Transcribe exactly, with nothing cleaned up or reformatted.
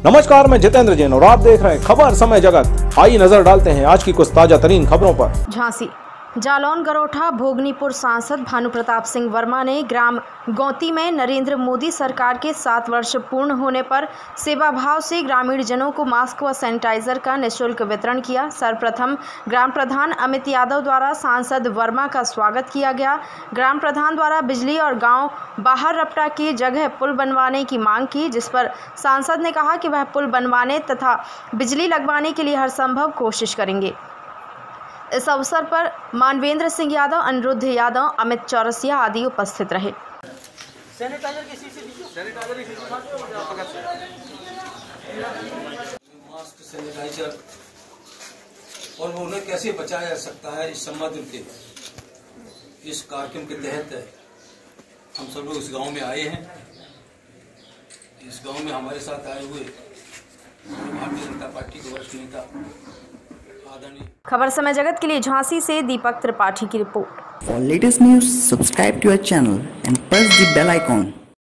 नमस्कार, मैं जितेंद्र जैन और आप देख रहे हैं खबर समय जगत। आइए नजर डालते हैं आज की कुछ ताजा तरीन खबरों पर। झांसी जालौन गरोठा भोगनीपुर सांसद भानु प्रताप सिंह वर्मा ने ग्राम गौती में नरेंद्र मोदी सरकार के सात वर्ष पूर्ण होने पर सेवा भाव से ग्रामीण जनों को मास्क व सैनिटाइजर का निःशुल्क वितरण किया। सर्वप्रथम ग्राम प्रधान अमित यादव द्वारा सांसद वर्मा का स्वागत किया गया। ग्राम प्रधान द्वारा बिजली और गांव बाहर रपटा की जगह पुल बनवाने की मांग की, जिस पर सांसद ने कहा कि वह पुल बनवाने तथा बिजली लगवाने के लिए हर संभव कोशिश करेंगे। इस अवसर पर मानवेंद्र सिंह यादव, अनिरुद्ध यादव, अमित चौरसिया आदि उपस्थित रहे। सैनिटाइजर की शीशी दीजिए। सैनिटाइजर की शीशी मास्क, सैनिटाइजर और वो उन्हें कैसे बचाया जा सकता है इस संबंध के इस कार्यक्रम के तहत हम सब लोग इस गांव में आए हैं। इस गांव में हमारे साथ आए हुए भारतीय जनता पार्टी के वरिष्ठ नेता खबर समय जगत के लिए झांसी से दीपक त्रिपाठी की report. For latest news, subscribe to our channel and press the bell icon.